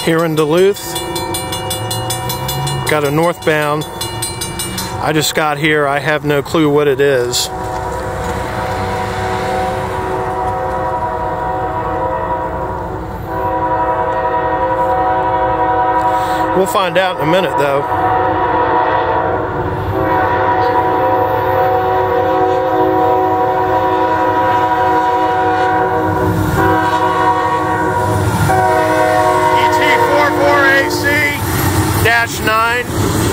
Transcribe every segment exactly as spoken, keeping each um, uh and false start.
here in Duluth. Got a northbound. I just got here. I have no clue what it is. We'll find out in a minute, though. E T forty-four A C dash nine.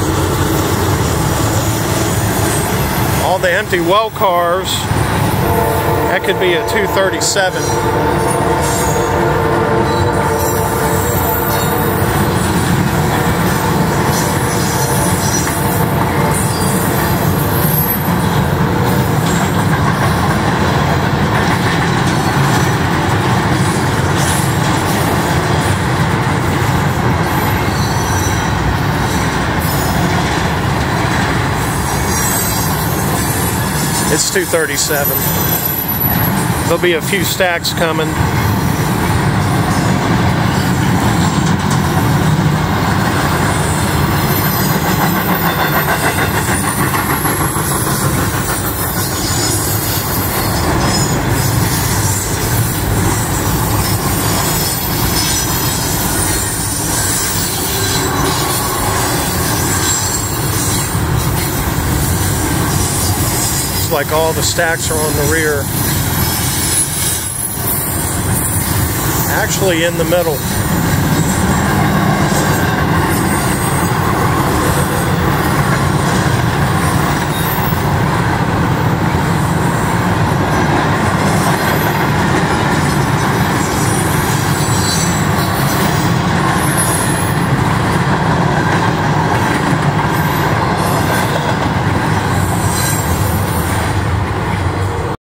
All the empty well cars. That could be a two thirty-seven. It's two thirty-seven. There'll be a few stacks coming. Like all the stacks are on the rear. Actually in the middle.